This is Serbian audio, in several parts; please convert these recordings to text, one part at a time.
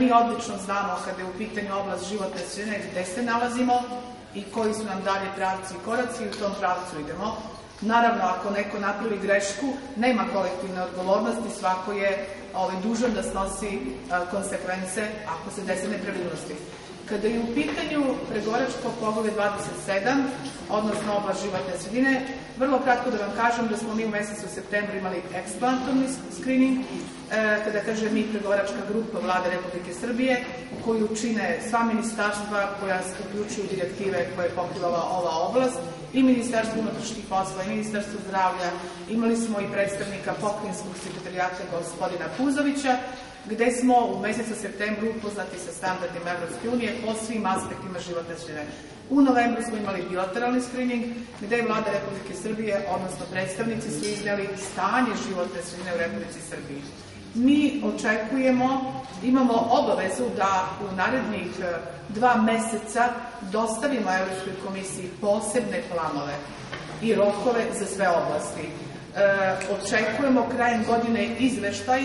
Mi odlično znamo kada je u pitanju oblast životne sredine gde se nalazimo i koji su nam dalje pravci i koraci i u tom pravcu idemo. Naravno, ako neko napravi grešku, nema kolektivne odgovornosti, svako je dužan da snosi konsekvence ako se desi nepravilnosti. Kada je u pitanju pregovaračko poglavlje 27, odnosno oblast životne sredine, vrlo kratko da vam kažem da smo mi u mesecu septembru imali eksplanatorni screening, kada kažem mi pregovaračka grupa Vlade Republike Srbije, koju čine sva ministarstva koja uključuju direktive koje je pokrivala ova oblast, i Ministarstvo unutrašnjih poslova, i Ministarstvo zdravlja, imali smo i predstavnika pokrajinskog sekretarijata gospodina Puzovića, gde smo u mesecu septembru upoznati sa standardima Evropske unije po svim aspektima životne sredine. U novembru smo imali bilateralni screening, gde je Vlada Republike Srbije, odnosno predstavnici su izneli stanje životne sredine u Republici Srbiji. Mi očekujemo, imamo obavezu da u narednih 2 meseca dostavimo Evropskoj komisiji posebne planove i rokove za sve oblasti. Očekujemo krajem godine izveštaj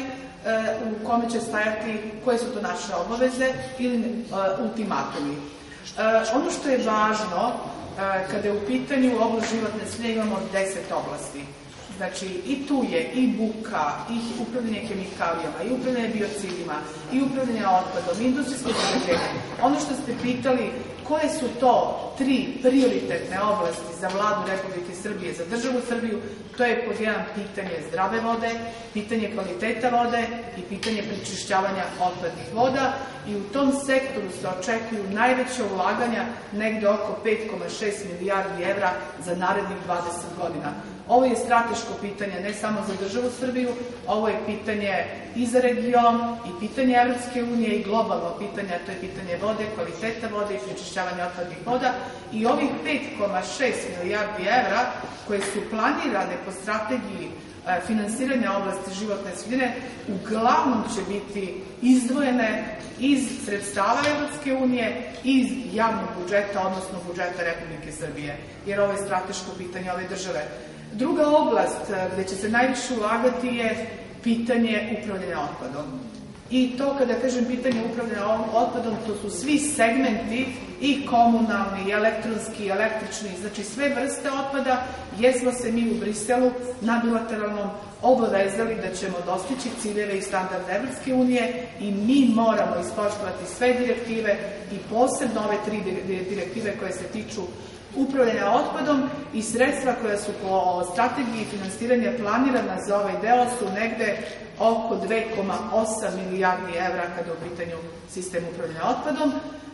u kome će stajati koje su to naše obaveze ili ultimatumi. Ono što je važno, kada je u pitanju oblast životne sredine, imamo 10 oblasti. Znači, i tu je i buka, i upravljanje hemikalijama, i upravljanje biocidima, i upravljanje otpadom, i industrijsko zagađenje. Ono što ste pitali, koje su to 3 prioritetne oblasti za Vladu Republike Srbije, za državu Srbiju, to je pod jedan pitanje zdrave vode, pitanje kvaliteta vode i pitanje prečišćavanja otpadnih voda, i u tom sektoru se očekuju najveća ulaganja, negde oko 5,6 milijardi evra za narednih 20 godina. Ovo je strateško pitanje ne samo za državu Srbiju, ovo je pitanje i za region, i pitanje Evropske unije, i globalno pitanje, a to je pitanje vode, kvaliteta vode i prečišćavanja otpadnih voda. I ovih 5,6 milijardi evra koje su planirane po strategiji finansiranja oblasti životne sredine uglavnom će biti izdvojene iz sredstava Evropske unije i iz javnog budžeta, odnosno budžeta Republike Srbije, jer ovo je strateško pitanje ove države. Druga oblast gde će se najviše ulagati je pitanje upravljanja otpadom. I to kada kažem pitanje upravljanja otpadom, to su svi segmenti, i komunalni, i elektronski, i električni, znači sve vrste otpada, jer smo se mi u Briselu na bilateralnom obavezali da ćemo dostići ciljeve i standarde Evropske unije i mi moramo ispoštovati sve direktive i posebno ove 3 direktive koje se tiču upravljanja otpadom, i sredstva koja su po strategiji finansiranja planirana za ovaj deo su negde oko 2,8 milijardi evra kada je u pitanju sistem upravljanja otpadom.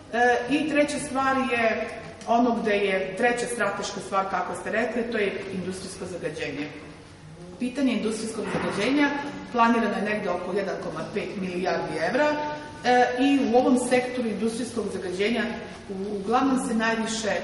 I treća stvar je ono gde je treća strateška stvar, kako ste rekli, to je industrijsko zagađenje. Pitanje industrijskog zagađenja planirano je negde oko 1,5 milijardi evra i u ovom sektoru industrijskog zagađenja uglavnom se najviše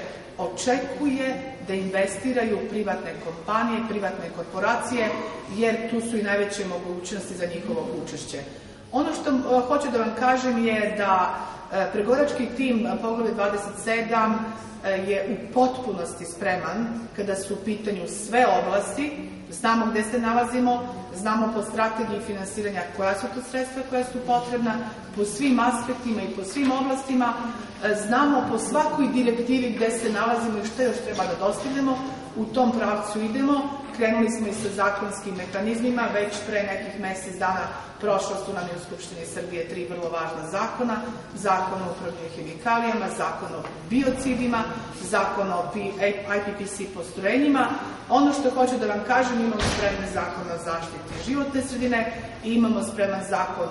očekuje da investiraju privatne kompanije, privatne korporacije, jer tu su i najveće mogućnosti za njihovo učešće. Ono što hoću da vam kažem je da pregovarački tim poglavlje 27 je u potpunosti spreman kada su u pitanju sve oblasti, znamo gde se nalazimo, znamo po strategiji finansiranja koja su to sredstva koja su potrebna, po svim aspektima i po svim oblastima, znamo po svakoj direktivi gde se nalazimo i što još treba da dostignemo, u tom pravcu idemo. Krenuli smo i sa zakonskim mehanizmima, već pre nekih mesec dana prošla su nam u Skupštini Srbije 3 vrlo važna zakona, zakon o upravljanju hemikalijama, zakon o biocidima, zakon o IPPC postrojenjima. Ono što hoću da vam kažem, imamo spremne zakone o zaštiti životne sredine i imamo spreman zakon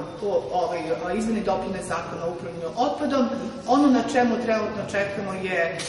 o izmeni dopune zakona o upravljanju otpadom. Ono na čemu trenutno čekamo je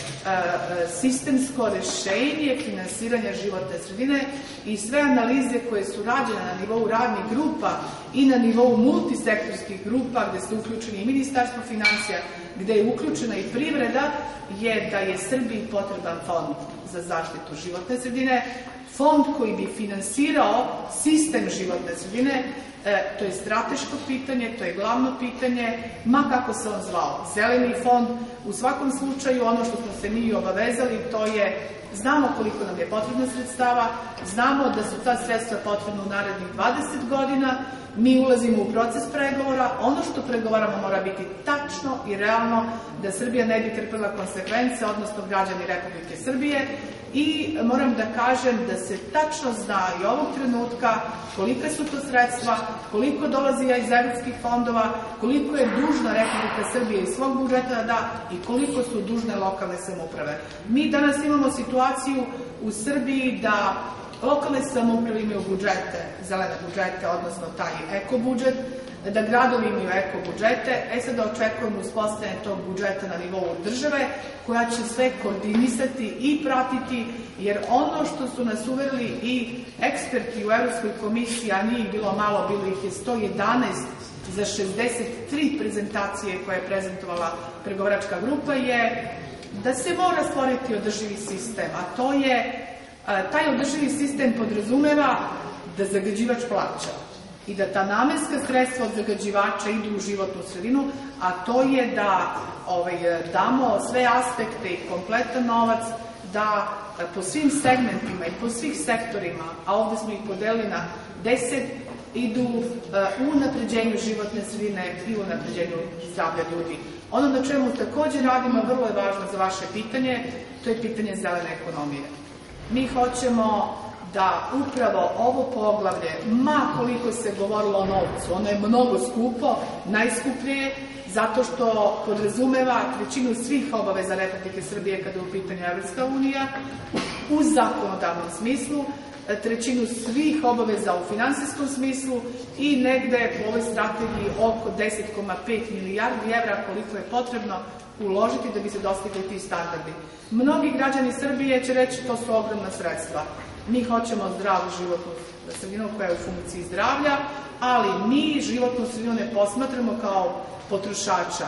sistemsko rešenje finansiranja životne sredine i sve analize koje su rađene na nivou radnih grupa i na nivou multisektorskih grupa, gde su uključeni i Ministarstvo finansija, gde je uključena i privreda, je da je Srbiji potreban fond za zaštitu životne sredine, fond koji bi finansirao sistem životne sredine, to je strateško pitanje, to je glavno pitanje, ma kako se on zvao. Zeleni fond, u svakom slučaju ono što smo se mi obavezali, to je, znamo koliko nam je potrebno sredstava, znamo da su ta sredstva potrebna u narednih 20 godina, mi ulazimo u proces pregovora, ono što pregovaramo mora biti tačno i realno, da Srbija ne bi trpela konsekvence, odnosno građani Republike Srbije, i moram da kažem da se tačno zna i ovog trenutka kolika su to sredstva, koliko dolazi iz evropskih fondova, koliko je dužna Republika Srbije iz svog budžeta da da i koliko su dužne lokalne samouprave. Mi danas imamo situaciju u Srbiji da lokalne samouprave imaju budžete, zelene budžete, odnosno taj eko budžet, da gradovi imaju eko budžete, sada očekujemo uspostavljanje tog budžeta na nivou države, koja će sve koordinisati i pratiti, jer ono što su nas uverili i eksperti u Evropskoj komisiji, a nije bilo malo, bilo ih je 111 za 63 prezentacije koje je prezentovala pregovaračka grupa, je da se mora stvoriti održivi sistem, a to je, taj održivi sistem podrazumeva da zagađivač plaća i da ta namenska sredstva od zagađivača idu u životnu sredinu, a to je da damo sve aspekte i kompletan novac, da po svim segmentima i po svih sektorima, a ovde smo ih podelili na 10, idu u unapređenju životne sredine i u unapređenju zdravlja ljudi. Ono na čemu takođe radimo, vrlo je važno za vaše pitanje, to je pitanje zelene ekonomije. Mi hoćemo da upravo ovo poglavlje, ma koliko se govorilo o novcu, ono je mnogo skupo, najskuplje, zato što podrazumeva trećinu svih obaveza Republike Srbije kada je u pitanju Evropska unija, u zakonodavnom smislu, trećinu svih obaveza u finansijskom smislu i negde po ovoj strategiji oko 10,5 milijardi evra koliko je potrebno uložiti da bi se dostigli ti standardi. Mnogi građani Srbije će reći to su ogromna sredstva. Mi hoćemo zdravu životnu sredinu koja je u funkciji zdravlja, ali mi životnu sredinu ne posmatramo kao potrošača.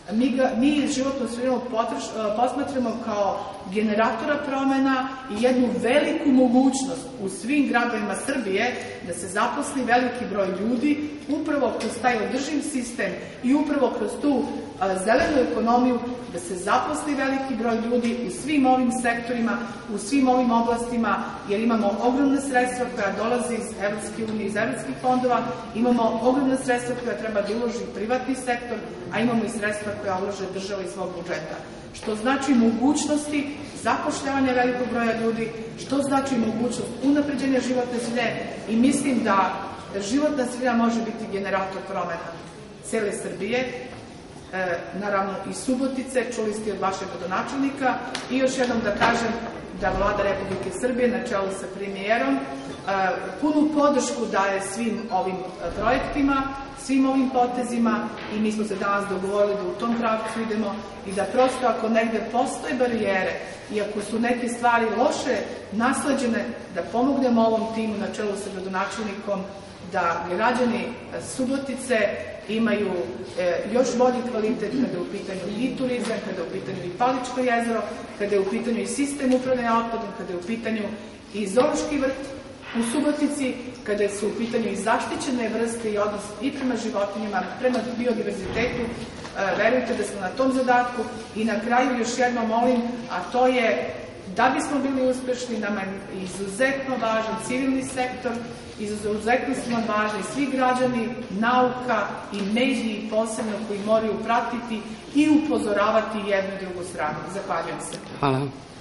Mi životnu sredinu posmatramo kao generatora promena i jednu veliku mogućnost u svim gradovima Srbije da se zaposli veliki broj ljudi upravo kroz taj održiv sistem i upravo kroz tu zelenu ekonomiju, da se zaposli veliki broj ljudi u svim ovim sektorima, u svim ovim oblastima, jer imamo ogromna sredstva koja dolaze iz Evropske unije, iz evropskih fondova, imamo ogromna sredstva koja treba da uloži privatni sektor, a imamo i sredstva koja ulože država iz svog budžeta. Što znači mogućnosti zapošljavanja velikog broja ljudi, što znači mogućnost unapređenja životne sredine i mislim da životna sredina može biti generator promena cele Srbije, naravno i Subotice, čuli ste od vašeg gradonačelnika, i još jednom da kažem da Vlada Republike Srbije na čelu sa premijerom punu podršku daje svim ovim projektima, svim ovim potezima i mi smo se danas dogovorili da u tom pravcu idemo i da prosto ako negde postoje barijere i ako su neke stvari loše nasleđene, da pomognemo ovom timu na čelu sa gradonačelnikom da građani Subotice imaju još bolji kvalitet kada je u pitanju i turizam, kada je u pitanju i Paličko jezero, kada je u pitanju i sistem upravljanja otpadom, kada je u pitanju i zoološki vrt u Subotici, kada su u pitanju i zaštićene vrste i odnos i prema životinjama, prema biodiverzitetu. Verujte da smo na tom zadatku i na kraju još jedno molim, a to je da bismo bili uspešni, nama je izuzetno važan civilni sektor, izuzetno su nam važni svi građani, nauka i mediji posebno koji moraju pratiti i upozoravati jednu i drugu stranu. Zahvaljujem se. Hvala.